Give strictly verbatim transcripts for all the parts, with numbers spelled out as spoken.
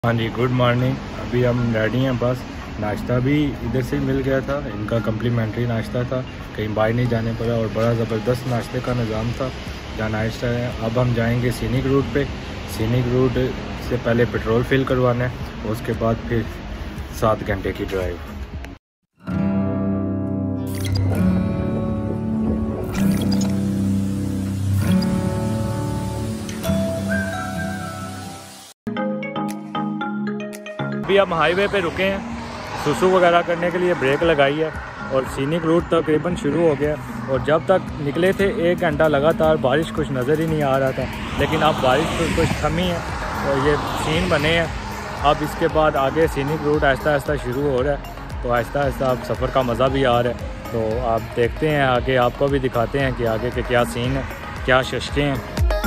हाँ जी, good morning. अभी हम रेडी हैं, बस नाश्ता भी इधर से ही मिल गया था। इनका कम्प्लीमेंट्री नाश्ता था, कहीं बाहर नहीं जाने पड़ा और बड़ा ज़बरदस्त नाश्ते का निज़ाम था जहाँ नाश्ता है। अब हम जाएंगे सीनिक रूट पे। सीनिक रूट से पहले पेट्रोल फिल करवाना है, उसके बाद फिर सात घंटे की ड्राइव। अभी हम हाईवे पे रुके हैं, सुसु वगैरह करने के लिए ब्रेक लगाई है और सीनिक रूट तकरीबन शुरू हो गया। और जब तक निकले थे एक घंटा लगातार बारिश कुछ नज़र ही नहीं आ रहा था, लेकिन अब बारिश तो कुछ थमी है और ये सीन बने हैं। अब इसके बाद आगे सीनिक रूट आहिस्ता आहिस्ता शुरू हो रहा है, तो आहिस्ता आहिस्ता अब सफ़र का मज़ा भी आ रहा है। तो आप देखते हैं आगे, आपको भी दिखाते हैं कि आगे के क्या सीन है, क्या शशकें हैं।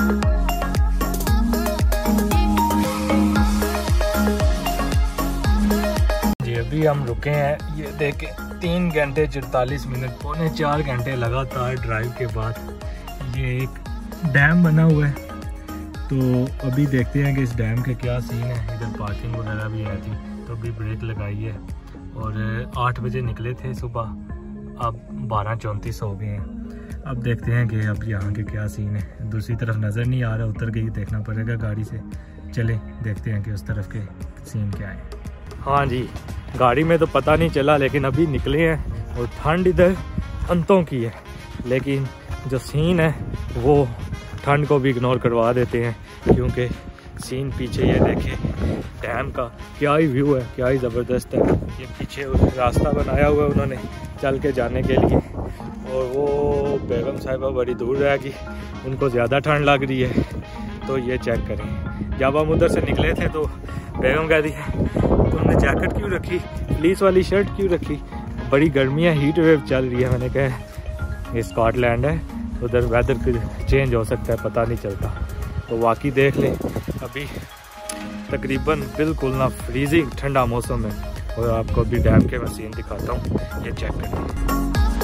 अभी हम रुके हैं, ये देखें, तीन घंटे चौतालीस मिनट पौने चार घंटे लगातार ड्राइव के बाद ये एक डैम बना हुआ है। तो अभी देखते हैं कि इस डैम के क्या सीन है। इधर पार्किंग वगैरह भी है थी, तो अभी ब्रेक लगाई है और आठ बजे निकले थे सुबह, अब बारह चौंतीस हो गए हैं। अब देखते हैं कि अब यहाँ के क्या सीन है। दूसरी तरफ नज़र नहीं आ रहा, उतर के ही देखना पड़ेगा गाड़ी से। चले देखते हैं कि उस तरफ के सीन क्या है। हाँ जी, गाड़ी में तो पता नहीं चला, लेकिन अभी निकले हैं और ठंड इधर अंतों की है, लेकिन जो सीन है वो ठंड को भी इग्नोर करवा देते हैं, क्योंकि सीन पीछे ये देखें, डैम का क्या ही व्यू है, क्या ही ज़बरदस्त है। ये पीछे रास्ता बनाया हुआ है उन्होंने चल के जाने के लिए, और वो बेगम साहिबा बड़ी दूर रहेगी, उनको ज़्यादा ठंड लग रही है। तो ये चेक करें, जब हम उधर से निकले थे तो बेगम कह दी तुमने जैकेट क्यों रखी, प्लीस वाली शर्ट क्यों रखी, बड़ी गर्मी है, हीट वेव चल रही है। मैंने कहा ये स्कॉटलैंड है, उधर वेदर चेंज हो सकता है, पता नहीं चलता। तो वाकई देख लें, अभी तकरीबन बिल्कुल ना फ्रीजिंग ठंडा मौसम है। और आपको अभी डैम के मैं सीन दिखाता हूँ, ये चेक करें।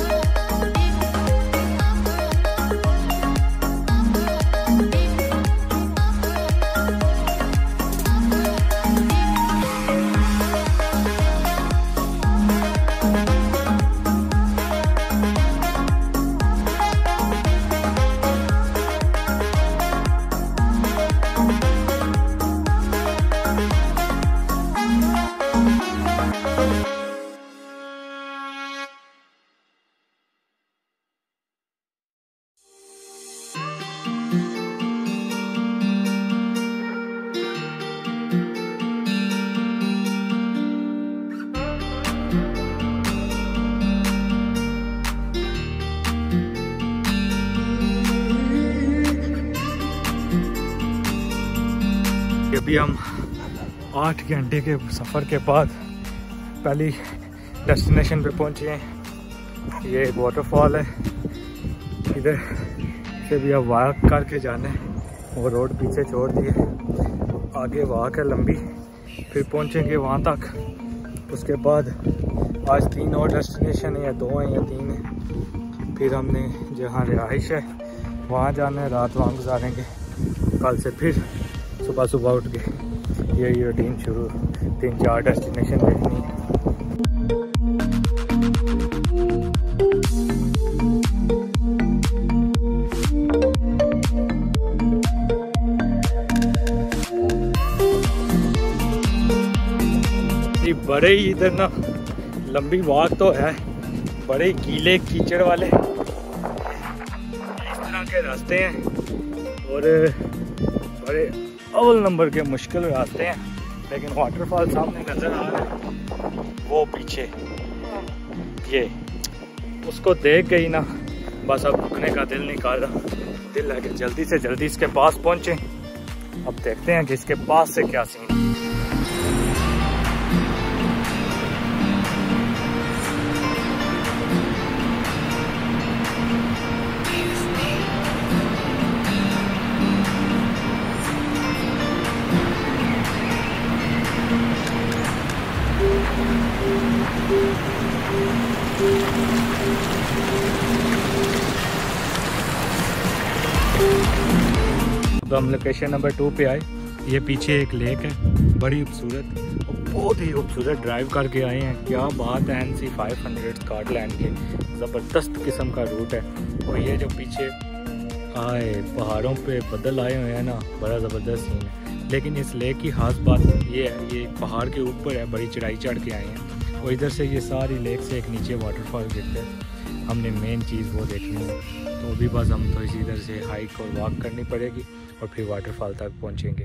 अभी हम आठ घंटे के सफ़र के बाद पहली डेस्टिनेशन पे पहुंचे हैं। ये एक वाटरफॉल है, इधर से भी अब वॉक करके जाना है। वो रोड पीछे छोड़ दिए, आगे वॉक है लंबी, फिर पहुंचेंगे वहाँ तक। उसके बाद आज तीन और डेस्टिनेशन है, या दो हैं या तीन हैं। फिर हमने जहाँ रिहाइश है वहाँ जाना है, रात वहाँ गुजारेंगे। कल से फिर सुबह सुबह उठ के यही रूटीन शुरू, तीन चार डेस्टिनेशन देखनी है। बड़े ही इधर ना लंबी वॉक तो है, बड़े कीले कीचड़ वाले इस तरह के रास्ते हैं, और बड़े अव्वल नंबर के मुश्किल रास्ते हैं। लेकिन वाटरफॉल सामने नज़र आ रहा है, वो पीछे, ये उसको देख के ही ना बस अब रुकने का दिल नहीं कर रहा। दिल है कि जल्दी से जल्दी इसके पास पहुँचे। अब देखते हैं कि इसके पास से क्या सीन है। तो हम लोकेशन नंबर टू पे आए। ये पीछे एक लेक है, बड़ी खूबसूरत और बहुत ही खूबसूरत ड्राइव करके आए हैं। क्या बात है, N C five hundred Scotland के ज़बरदस्त किस्म का रूट है। और ये जो पीछे आए पहाड़ों पे बादल आए हुए हैं ना, बड़ा ज़बरदस्त सीन है। लेकिन इस लेक की खास बात ये है, ये पहाड़ के ऊपर है, बड़ी चढ़ाई चढ़ के आए हैं और इधर से ये सारी लेक से एक नीचे वाटरफॉल गिरते हैं। हमने मेन चीज़ वो देखनी है, तो अभी बस हम तो इसी इधर से हाइक और वॉक करनी पड़ेगी और फिर वाटरफॉल तक पहुँचेंगे।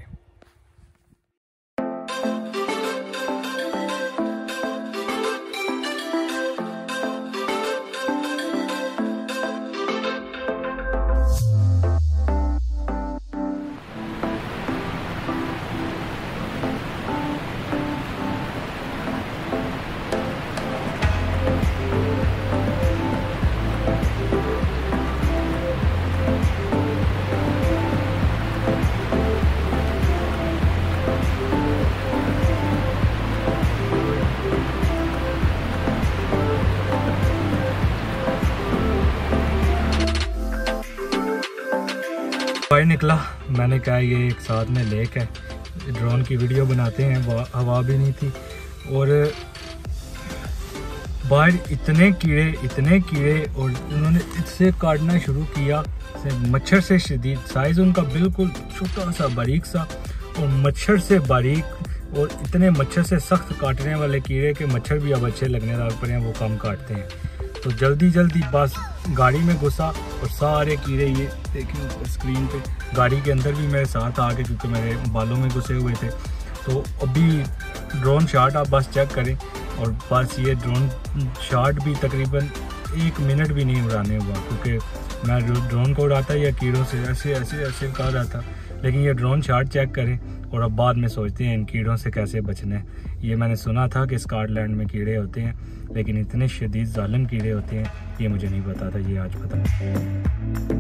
बाहर निकला, मैंने कहा ये एक साथ में लेक है, ड्रोन की वीडियो बनाते हैं। हवा भी नहीं थी और बाहर इतने कीड़े इतने कीड़े और उन्होंने इससे काटना शुरू किया। मच्छर से शदीद साइज़ उनका बिल्कुल छोटा सा बारीक सा, और मच्छर से बारीक और इतने मच्छर से सख्त काटने वाले कीड़े के मच्छर भी अब अच्छे लगने लग पड़े हैं, वो कम काटते हैं। तो जल्दी जल्दी बस गाड़ी में घुसा और सारे कीड़े ये देखें ऊपर स्क्रीन पे, गाड़ी के अंदर भी मेरे साथ आ गए क्योंकि मेरे बालों में घुसे हुए थे। तो अभी ड्रोन शॉट आप बस चेक करें, और बस ये ड्रोन शॉट भी तकरीबन एक मिनट भी नहीं उड़ाने हुआ, क्योंकि मैं ड्रोन को उड़ाता या कीड़ों से ऐसे ऐसे ऐसे कर रहा था। लेकिन ये ड्रोन शॉट चेक करें और अब बाद में सोचते हैं इन कीड़ों से कैसे बचना है। ये मैंने सुना था कि स्कॉटलैंड में कीड़े होते हैं, लेकिन इतने शदीद जालिम कीड़े होते हैं ये मुझे नहीं पता था, ये आज पता है।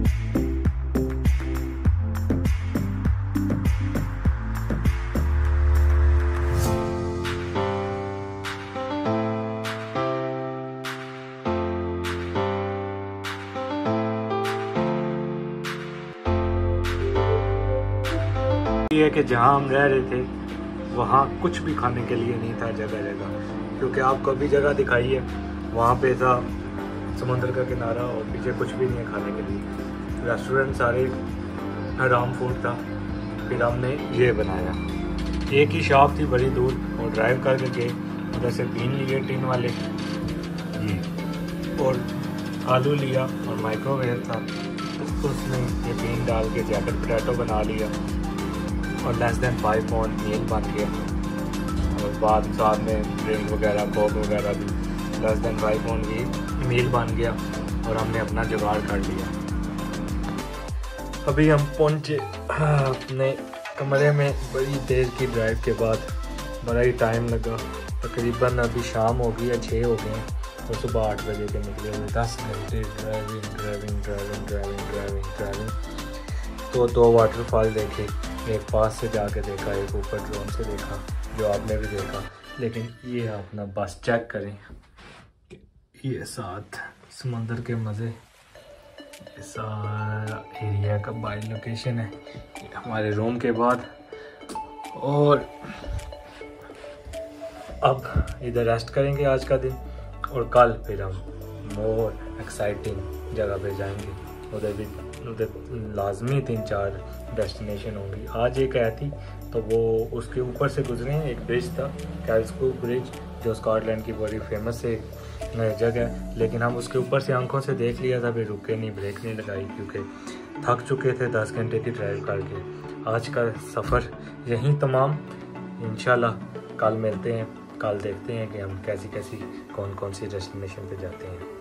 ये कि जहाँ हम रह रहे थे वहाँ कुछ भी खाने के लिए नहीं था जगह जगह, क्योंकि आपको अभी जगह दिखाई है वहाँ पे था समुद्र का किनारा और पीछे कुछ भी नहीं है खाने के लिए। रेस्टोरेंट सारे हराम फूड था। फिर हमने ये बनाया, एक ही शॉप थी बड़ी दूर और ड्राइव करके गए, उधर से बीन लिए टीन वाले ये, और आलू लिया और माइक्रोवेव था, उसको उसमें ये बीन डाल के जैकेट पोटैटो बना लिया और less than five pound meal बन गया। और बाद साथ में ड्रिंक वगैरह कोक वगैरह भी लेस देन फाइव पाउंड की मील बन गया और हमने अपना जुगाड़ कर लिया। अभी हम पहुंचे अपने कमरे में बड़ी देर की ड्राइव के बाद, बड़ा ही टाइम लगा। तकरीबन अभी शाम हो गई है, छः हो गए हैं और सुबह आठ बजे के निकले हुए। दस घंटे driving driving driving driving driving driving तो दो वाटरफॉल देखे, एक पास से जाके देखा, एक ऊपर ड्रोन से देखा जो आपने भी देखा। लेकिन ये अपना बस चेक करें, ये साथ समंदर के मज़े, सारा एरिया का बाई लोकेशन है हमारे रूम के बाद। और अब इधर रेस्ट करेंगे आज का दिन और कल फिर हम मोर एक्साइटिंग जगह पे जाएंगे। उधर भी उधर लाजमी तीन चार डेस्टिनेशन होंगी। आज एक आई थी तो वो उसके ऊपर से गुजरे हैं, एक ब्रिज था कैल्स्कूप ब्रिज जो स्कॉटलैंड की बड़ी फेमस है जगह है। लेकिन हम उसके ऊपर से आंखों से देख लिया था, फिर रुके नहीं, ब्रेक नहीं लगाई क्योंकि थक चुके थे दस घंटे की ड्राइव करके। आज का सफ़र यहीं तमाम, इंशाल्लाह कल मिलते हैं। कल देखते हैं कि हम कैसी कैसी कौन कौन सी डेस्टिनेशन पे जाते हैं।